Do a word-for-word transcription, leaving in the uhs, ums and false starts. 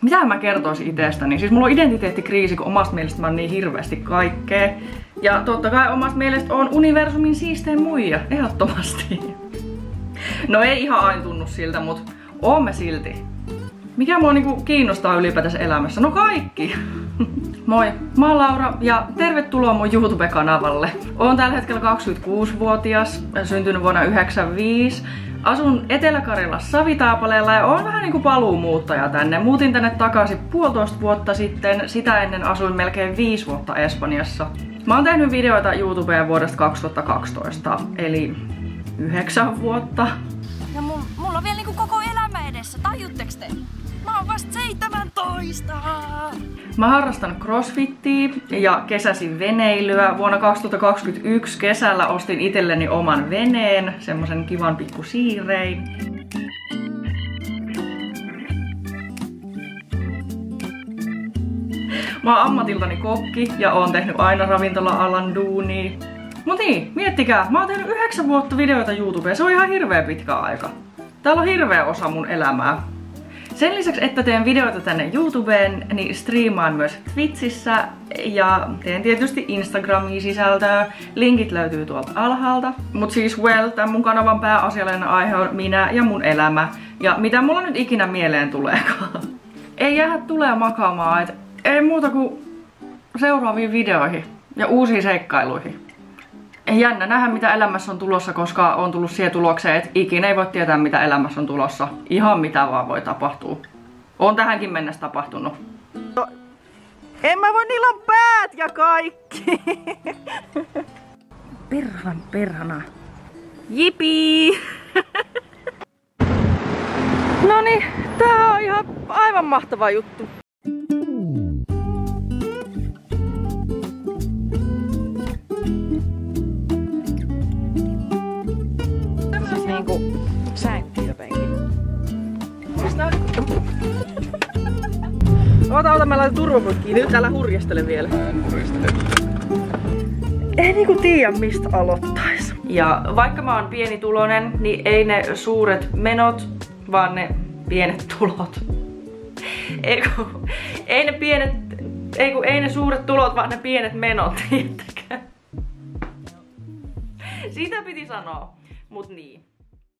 Mitä mä kertoisin itsestäni? Siis mulla on identiteettikriisi, kun omasta mielestä mä oon niin hirveästi kaikkea. Ja totta kai omasta mielestä on universumin siistein muija, ehdottomasti. No ei ihan aina tunnu siltä, mut oon mä silti. Mikä mua niinku kiinnostaa ylipäätänsä elämässä? No kaikki! Moi, mä oon Laura ja tervetuloa mun YouTube-kanavalle. Oon tällä hetkellä kaksikymmentäkuusivuotias, syntynyt vuonna yhdeksänkymmentäviisi. Asun Etelä-Karjalassa Savitaapaleella ja oon vähän niinku paluumuuttaja tänne. Muutin tänne takaisin puolitoista vuotta sitten, sitä ennen asuin melkein viisi vuotta Espanjassa. Mä oon tehnyt videoita YouTubeen vuodesta kaksituhattakaksitoista, eli yhdeksän vuotta. Ja mun, mulla on vielä niinku koko elämä edessä, tajutteks te? Mä oon vasta seitsemäntoista! Mä harrastan crossfittiä ja kesäsin veneilyä. Vuonna kaksituhattakaksikymmentäyksi kesällä ostin itselleni oman veneen, semmosen kivan pikku siirein. Mä oon ammatiltani kokki ja oon tehnyt aina ravintola-alan duunia. Mut niin, miettikää, mä oon tehnyt yhdeksän vuotta videoita YouTubeen, se on ihan hirveä pitkä aika. Täällä on hirveä osa mun elämää. Sen lisäksi, että teen videoita tänne YouTubeen, niin striimaan myös Twitchissä ja teen tietysti Instagramiin sisältöä. Linkit löytyy tuolta alhaalta. Mut siis well, tän mun kanavan pääasiallinen aihe on minä ja mun elämä. Ja mitä mulla nyt ikinä mieleen tuleekaan. Ei jäädä tulee makaamaan, et ei muuta kuin seuraaviin videoihin ja uusiin seikkailuihin. Jännä nähdä mitä elämässä on tulossa, koska on tullut siihen tulokseen, että ikinä ei voi tietää mitä elämässä on tulossa. Ihan mitä vaan voi tapahtua. On tähänkin mennessä tapahtunut. No, en mä voi, niillä on päät ja kaikki. Perhan perhana. Jipii! Noniin, tää on ihan aivan mahtava juttu. Niinku sänky jotenkin. Ota, ota, mä laitan turvapyt kiinni. Nyt älä hurjastele vielä. Mä en hurjastele. Ei niinku tiedä mistä aloittais. Ja vaikka mä oon pienituloinen, niin ei ne suuret menot, vaan ne pienet tulot. Ei, kun, ei ne pienet, ei kun ei ne suuret tulot, vaan ne pienet menot, tiettäkää. Sitä piti sanoa, mut niin.